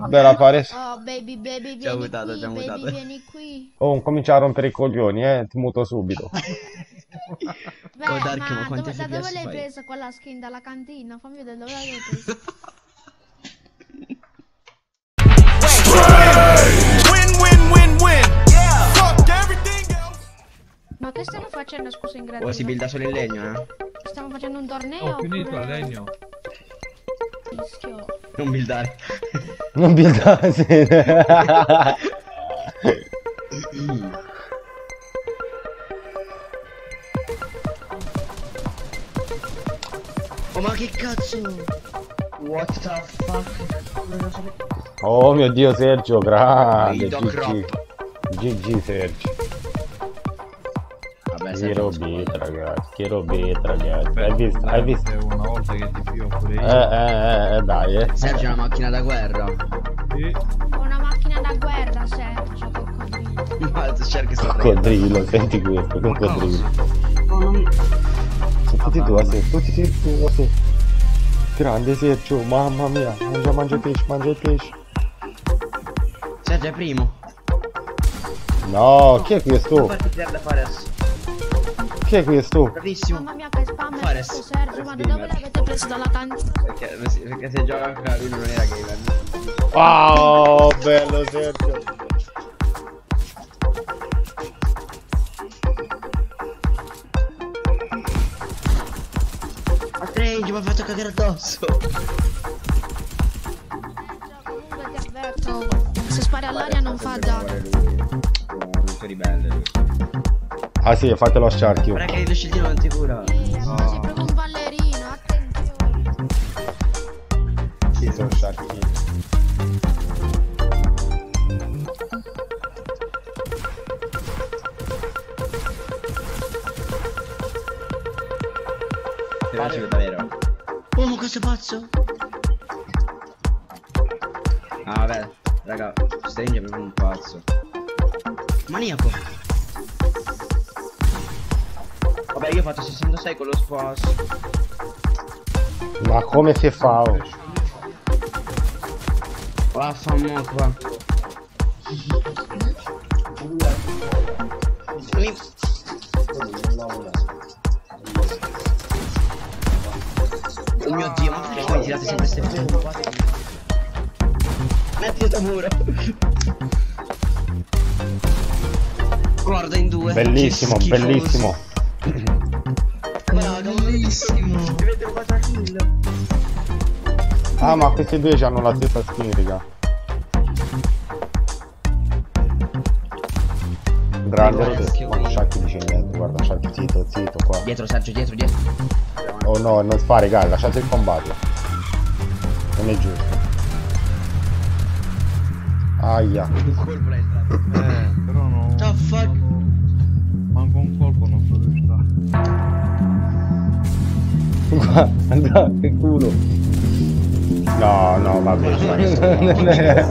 Bella Fares. Oh, baby, baby, Ci ha vieni mutato, qui, ci ha baby, mutato. vieni qui. Oh, comincia a rompere i coglioni, ti muto subito. Beh, Oh, Dark, ma ma quanti da dove FPS l'hai fai? presa quella skin? Dalla cantina? Fammi vedere dove l'hai presa. Ma che stiamo facendo, scusa, in gradino? Oh, si builda solo in legno, eh. Stiamo facendo un torneo? Ho finito il oppure- legno. Fischio. Non buildare. Non buildate. Oh, ma che cazzo? What the fuck? Oh mio Dio, Sergio, grande. Vedo crop. GG Sergio. Vabbè, Che Sergio, robetta, ragazzi. Che robetta, ragazzi. Hai visto? Hai visto? Una volta che ti più pure io. Dai, Sergio è una macchina da guerra. Sì. Una macchina da guerra, Sergio, coccodrillo. Ma cerchi sto Coccodrillo, senti questo, coccodrillo. Sono tutti tu, sì, tutti tu, sì. Grande Sergio, mamma mia, mangia pesce, mangia il pesce. Sergio è primo. No, chi è questo? Fatti tirare da Fares. Chi è questo? Bravissimo. Mamma mia, che spam è Fares. questo, Sergio, ma da Gamer. dove l'avete preso? Dalla cantina? Perché se gioca lui non era gamer. Wow, bello Sergio. Ma Strange mi ha fatto cagare addosso. Comunque ti avverto, se spari all'aria non fa danno. Lui ribelle lui. Ah sì, fate lo sciarchio. Guarda che lo scildino non ti cura. Sei proprio un ballerino, attenzione. Sì, sono sciarchi. Ti piace davvero? Oh, ma questo è pazzo? Ah vabbè, raga, Strange è proprio un pazzo. Maniaco. Vabbè, io ho fatto 66 con lo squash. Ma come si fa? Oh? Vaffanmo qua. Oh mio Dio, ma perché poi tirate sempre queste bombe qua? Metti sto muro. Guarda in due. Bellissimo, Che schifoso. bellissimo. Guarda, bellissimo. Avete 4 kill. Ah, ma questi due hanno la stessa skin, raga. Grande Rodolfo. Ma Sharky dice niente, guarda, Sharky zitto, zitto qua. Dietro Sergio, dietro, dietro. Oh no, non spari, raga, lasciate il combattere. Non è giusto. Aia. Un colpo l'hai estratto. Però no. The fuck? Manco un colpo non so dove sta. Guarda, che culo. No, no, vabbè.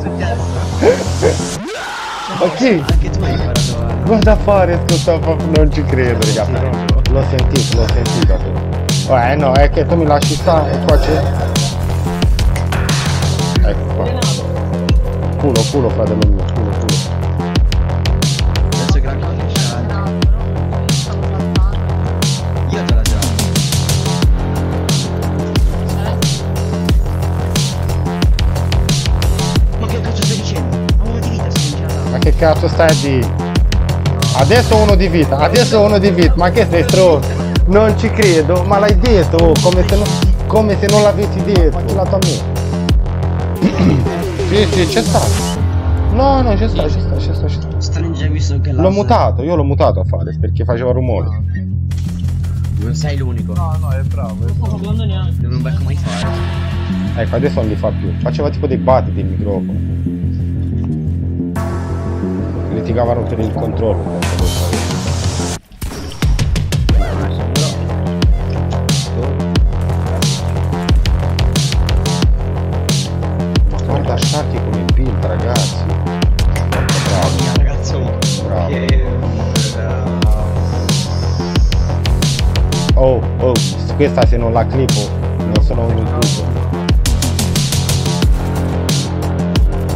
Ma chi? Anche tu hai imparato a... Cosa a fare sto non ci credo, raga. L'ho sentito però. No, è che tu mi lasci stare e qua c'è. Ecco qua. Culo, fratello mio, culo. Adesso gran cosa c'è. Io te la gioco. Ma che cazzo stai dicendo? Ma uno di vita sei in Ma che cazzo stai a dire? Adesso uno di vita, ma che sei stronzo? Non ci credo, ma l'hai detto, oh, come se non l'avessi detto. Ma lato a me. Sì, c'è stato. No, c'è stato. Strange, hai visto che L'ho mutato, io l'ho mutato a Fares perché faceva rumore. Non sei l'unico. No, è bravo. Non becco mai fare. Ecco, adesso non li fa più. Faceva tipo dei battiti il microfono. Litigavano per il controllo. Ma guarda Sharky come build, ragazzi. Bravo, Ragazzo. bravo. Oh, questa se non la clipo non sono un youtuber.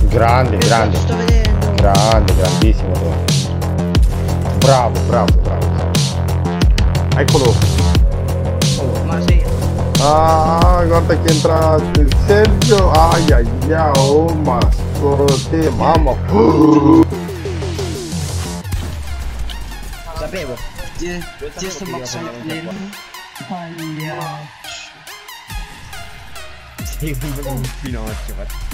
Grande, grande. Sto vedendo. Grande, grandissimo. Bravo, bravo, bravo, bravo. Eccolo. Oh, ma sì. Ah, guarda che entrate. Sergio. Ai ai ai, oh ma te, mamma. Sapevo. Ti sto boxando dentro. Sei un finocchio.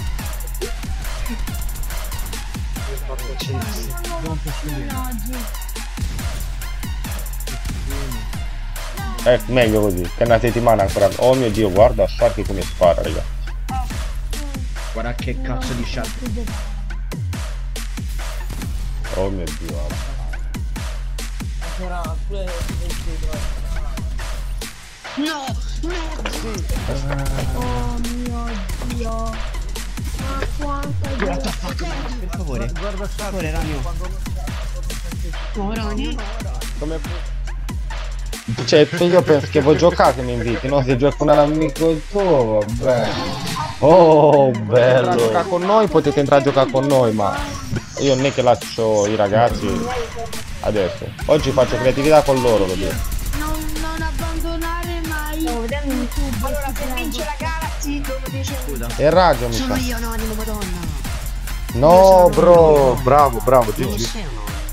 Meglio così, che una settimana ancora. Oh mio dio, guarda Sharky come spara, raga. Guarda che cazzo di shark. Oh mio dio. No, no. Oh mio Dio. Ma quanto What the fuck? Per favore. Per favore, Ragno. No, Ragno. Come... Cioè, io penso che vuoi giocare che mi inviti, no? Se gioca un amico tuo, vabbè. Oh, bello. Se giocare con noi potete entrare a giocare con noi, ma io non è che lascio i ragazzi adesso. Oggi faccio creatività con loro, lo dico. non abbandonare mai. Stavo vedendo in YouTube. Allora, se vince la Galaxy, come dice. Scusa. E raggio, mi Sono sa. io, Anonimo, madonna. No, bro, bravo, bravo, GG.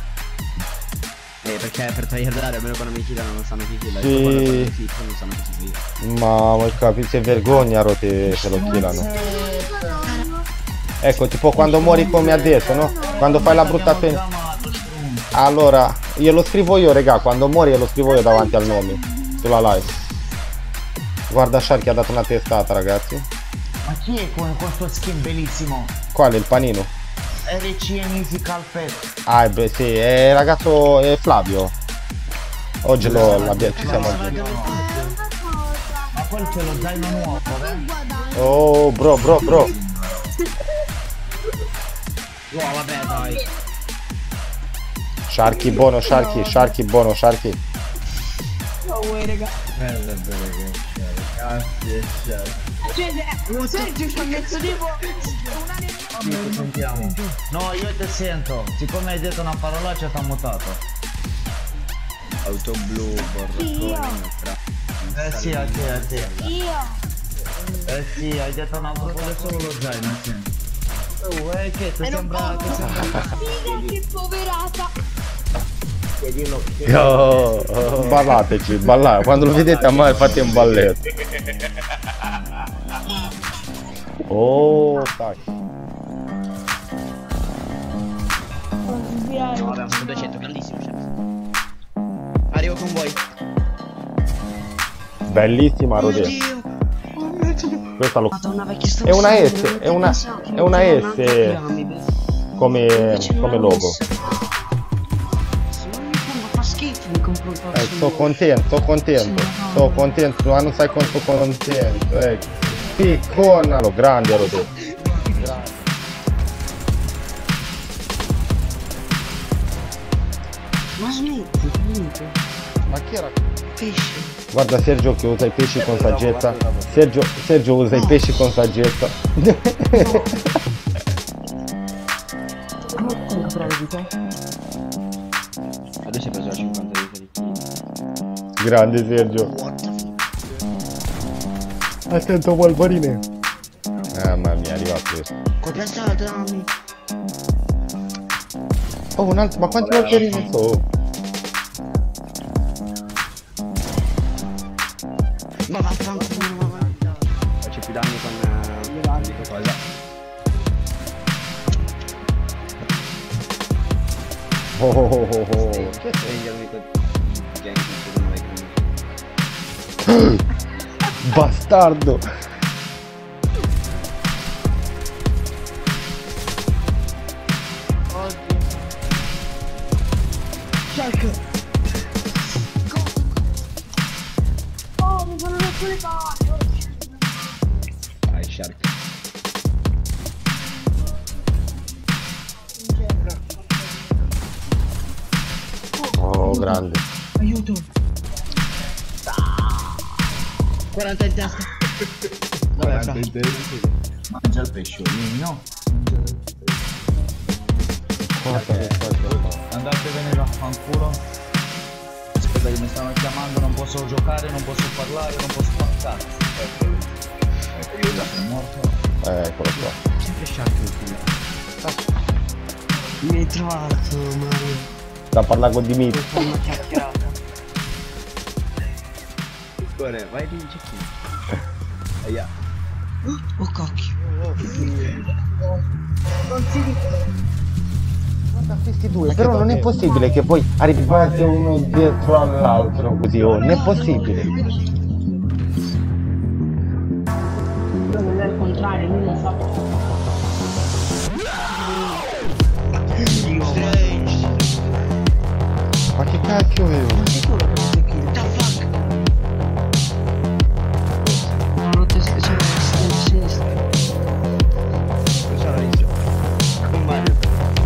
Perché per tagliare almeno quando mi tirano non sanno chi killa. Sì. E poi quando fanno fit non sanno chi killa. Ma vuoi capire, se vergogna te se lo killano. Ecco, tipo quando muori come adesso, no? Quando fai la brutta fine. Allora, glielo scrivo io, regà, quando muori glielo scrivo io davanti al nome. Sulla live. Guarda Sharky ha dato una testata, ragazzi. Ma chi è con questo skin bellissimo? Quale, il panino? RC Musical Pet. Ah, beh, sì, è il ragazzo è Flavio. Oggi ci siamo aggiunti. Ma quello c'è lo zaino nuovo, eh? Oh, bro. Oh, vabbè, dai. Sharky buono, Sharky buono, Sharky. No way, raga. Bello che Cioè, Sergio ci ha messo tipo Sentiamo. No, io ti sento. Siccome hai detto una parolaccia ti ha mutato. Auto blu, Sì, a te. io. Sì, hai detto una parola solo lo zaino, sì. Che ti sembra... Figa che poverata. Oh, ballateci, ballate. Quando lo vedete a me fate un balletto. Oh, cacchio. No, vabbè, sono 200, grandissimo, chef. Arrivo con voi. Bellissima Rodè. Questa lo... Madonna, È una S, è una S come logo. Fa schifo, mi compro il Sto contento, ma non sai quanto contento, ecco. Picconalo, grande Rodè. Ma smetti. Ma chi era? Pesce. Guarda Sergio che usa i pesci con saggezza. Sergio usa i pesci con saggezza. Adesso hai preso la 50 di Grande Sergio. Attento Wolverine. Mamma mia, arriva questo. Coperta dammi. Oh, un altro, ma quanti Wolverine sono? Ma vaffanculo, ma faccio più danni con dico cosa. Oh. Che prendi amico Genki? Bastardo. Shark! Oh, mi sono rotto le palle. Vai Shark. Oh, grande. Aiuto! 40 in testa. Vabbè, Mangia il pesciolino. Andatevene vaffanculo. Aspetta che mi stanno chiamando, non posso giocare, non posso parlare, non posso fare cazzo. Io già sono morto. Eccolo qua. Sempre sciacquo Mi hai trovato, Mario. Da parlare con Dimitri. Fai una chiacchierata. Cuore, vai di cecchino. Aia. Oh cacchio. Guarda questi due, però non è possibile che poi arrivate uno dietro all'altro così, oh, non è possibile. Non è il contrario, lui lo fa. Ma che cacchio è? Sicuro che non sei kill. The fuck? Non ti c'è sinistra. Cosa l'ha visto? Con Mario.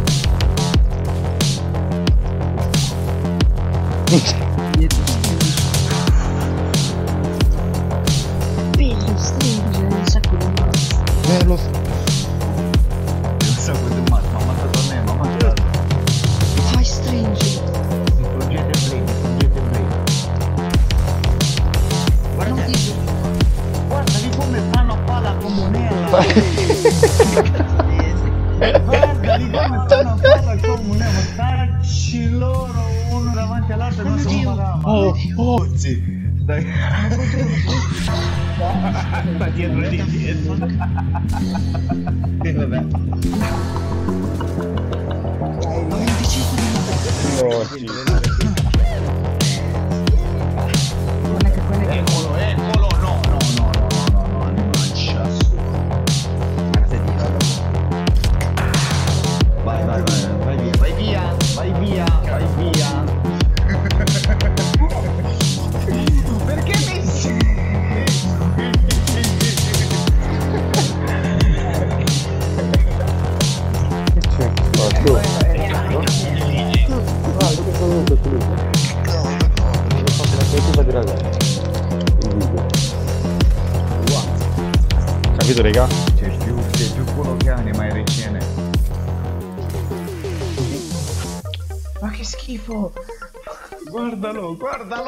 Figlio, stringe un sacco di mazzo. Lo Un sacco di mazzo, ma ha ammazzato a me, ma ha ammazzato. Fai stringi. Porgete prima, porgete prima. Non ti Guarda di come fanno a fare la comunella. Guarda di come fanno a fare la comunella. Starci loro uno davanti all'altro e non si parava. Sì. Dai. Ma dietro e di dietro. E vabbè. Eccolo, eccolo. No, animaccia su. Guardate di là. Vai via. Perché mi Capito, raga? C'è più quello che anima e ricene. Ma che schifo. Guardalo. Guarda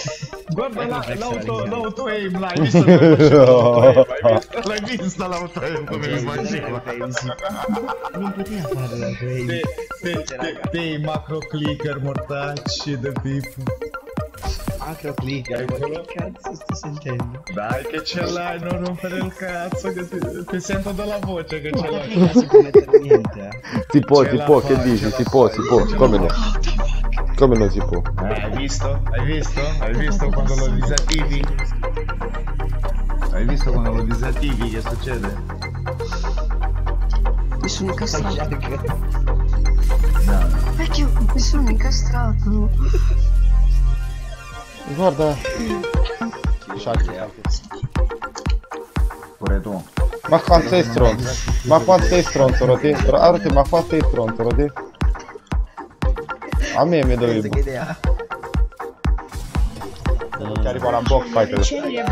l'auto aim, l'hai visto come faceva? L'hai vista l'auto aim come mi faceva? Non poteva fare la crazy. Dei macro clicker mortacci del tipo. Macro clicker, ma che cazzo sto sentendo? Dai che ce l'hai, non rompere il cazzo che ti sento dalla voce che ce l'hai. Non si può mettere niente, Si può, che dici? Si può, come no? Come non si può? Hai visto? Hai visto quando lo disattivi? Hai visto quando lo disattivi che succede? Mi sono incastrato. No. Perché mi sono incastrato? Guarda. Pure tu. Ma quanto sei stronzo? Roti? Roti, ma quanto sei stronzo, Roti? A me mi dovevi. Che idea? Che arriva la box fighter.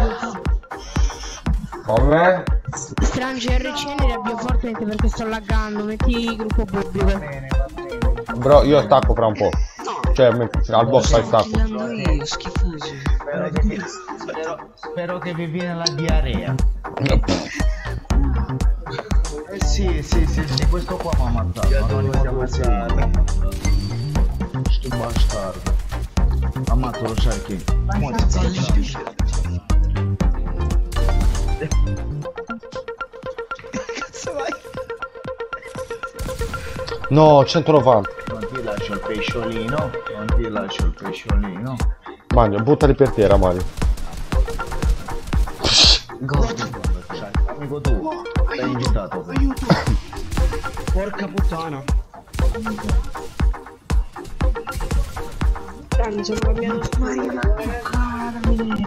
Come? Strange RC li avvio fortemente perché sto laggando. Metti gruppo pubblico. Bro, io stacco fra un po'. Cioè, al boss fai stacco. Killando io, schifosi. Spero che vi viene la diarrea. Sì, questo qua mi ha ammazzato. Non li ammazzare. Sto bastardo. Ammazzo lo sharky. Cazzo vai? No, 190. Non ti lascio il pesciolino. Mario, buttali per terra, Mario. Amico tu, sei invitato. Aiuto. Porca puttana. Dai, sono cambiato. Maria, carmine.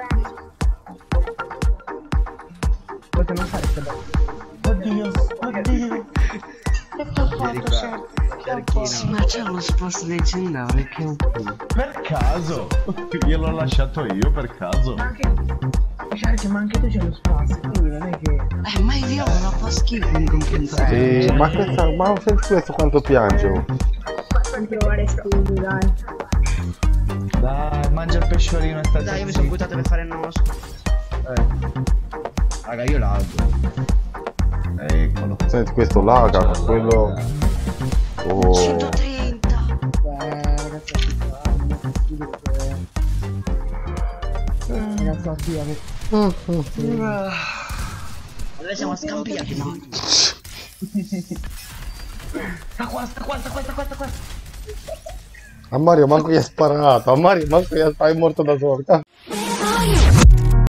Perché non fai quella? Oddio. Che t'ho fatto, Sharky? ma c'è uno sposto leggendario che è un culo. Per caso? Gliel'ho lasciato io per caso. Sharky, ma anche tu c'è lo spazio. non è che... Ma il viola fa schifo in confronto. Sì, ma senti questo quanto piange. Fammi provare studi, dai. Dai, mangia il pesciolino e sta Dai, io mi sono buttato per fare il nostro. Raga, io l'altro. Eccolo. Senti questo laga, quello... Oh. 130. Ragazzi, ragazzi, Allora siamo scambiati, no? Sta qua. A Mario manco gli ha sparato, a Mario manco gli ha sparato, è morto da solo.